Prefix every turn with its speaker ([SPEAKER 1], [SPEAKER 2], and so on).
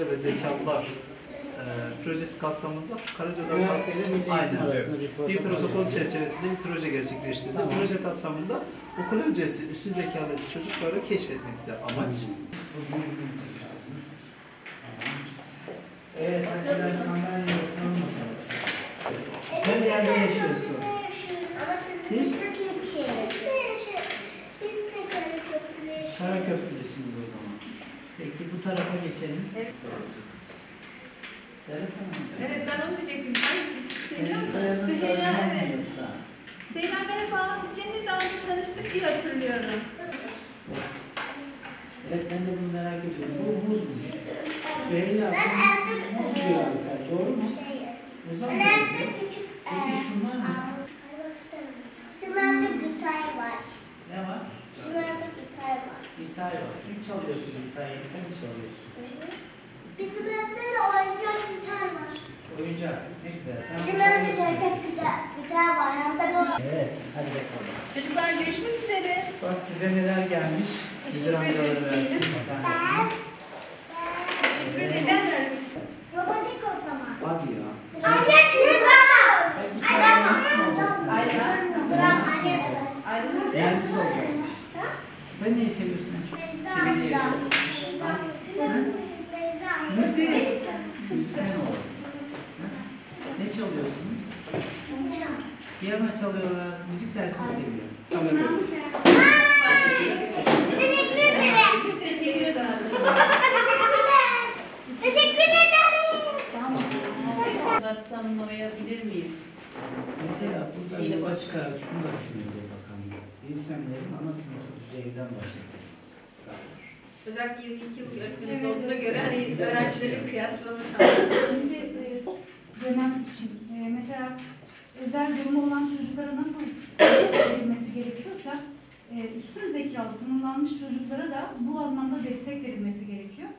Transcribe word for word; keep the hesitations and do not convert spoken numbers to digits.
[SPEAKER 1] Yetenekliler ve Zekalılar e, projesi kapsamında Karacadağ
[SPEAKER 2] Üniversiteyle Milli Eğitim
[SPEAKER 1] Aynen,
[SPEAKER 2] arasında
[SPEAKER 1] evet.
[SPEAKER 2] bir
[SPEAKER 1] bir
[SPEAKER 2] protokol
[SPEAKER 1] protokol
[SPEAKER 2] var.
[SPEAKER 1] çerçevesinde bir proje gerçekleştirdi.
[SPEAKER 2] Tamam.
[SPEAKER 1] Proje kapsamında okul öncesi üstün zekalı çocukları keşfetmekte amaç.
[SPEAKER 2] Bugün bizim için kaldınız. Tamam. Evet, arkadaşlar sandalyeye oturalım bakalım. Sen nerede yaşıyorsun? Siz? Karaköprülüsünüz o zaman. Peki bu tarafa geçelim.
[SPEAKER 3] Evet.
[SPEAKER 2] Serap Hanım.
[SPEAKER 3] Evet, ben onu diyecektim. Hangisi? Süheyla
[SPEAKER 2] Senin
[SPEAKER 3] mı?
[SPEAKER 2] soyadın
[SPEAKER 3] Süheyla,
[SPEAKER 2] Özmen mi
[SPEAKER 3] evet.
[SPEAKER 2] yoksa?
[SPEAKER 3] Süheyla merhaba. Biz seninle daha önce tanıştık diye hatırlıyorum.
[SPEAKER 2] Evet, ben de bunu merak ediyorum. Bu muzmuş. Süheyla, bu muz diyor Alper. Doğru mu? Muz'a mı benziyor? Peki şunlar ne?
[SPEAKER 4] Şunlarda gitar var.
[SPEAKER 2] Ne var?
[SPEAKER 4] Şunlarda gitar var.
[SPEAKER 2] Gitar var. Kim çalıyorsun gitarı? Sen mi çalıyorsun?
[SPEAKER 4] Bizim evde de oyuncak gitar var.
[SPEAKER 2] Oyuncak. Ne güzel. Sen
[SPEAKER 4] Bizim
[SPEAKER 2] bunu
[SPEAKER 4] evde
[SPEAKER 2] çalıyorsun.
[SPEAKER 4] gerçek gitar, gitar var. Yanında bir
[SPEAKER 2] Evet, hadi bakalım.
[SPEAKER 3] Çocuklar görüşmek üzere.
[SPEAKER 2] Bak size neler gelmiş. Müdür amcaları versin bir tanesini.
[SPEAKER 3] Teşekkür ederim. Ben vermek istedim.
[SPEAKER 4] robotik otlama.
[SPEAKER 2] Hadi ya.
[SPEAKER 4] Alet mi var?
[SPEAKER 2] Peki sen mühendis mi olacaksın?
[SPEAKER 3] Aynen.
[SPEAKER 2] Mühendis mi olacaksın?
[SPEAKER 3] Ayrılır.
[SPEAKER 2] Mühendis olacakmış. Sen neyi seviyorsun en çok? Kiminle ilgili? Müzik. Müzisyen olacaksın. Ha? Ne çalıyorsunuz? Piyano çalıyorlar. Müzik dersini seviyor. Çalıyorum.
[SPEAKER 4] Teşekkür ederim.
[SPEAKER 3] Biz teşekkür ederiz.
[SPEAKER 4] Teşekkür ederim.
[SPEAKER 5] Tanımlayabilir miyiz?
[SPEAKER 2] Mesela burada yola çıkarak şunu da düşünebilir bakalım. İnsanların ana sınıfı düzeyinden başlatılması.
[SPEAKER 3] Özellikle yirmi iki yıl öğretmenimiz olduğuna göre hani öğrencilerin kıyaslama şansı.
[SPEAKER 6] Şimdi e, dönem için e, mesela özel durumu olan çocuklara nasıl verilmesi gerekiyorsa e, üstün zekalı tanımlanmış çocuklara da bu anlamda destek verilmesi gerekiyor.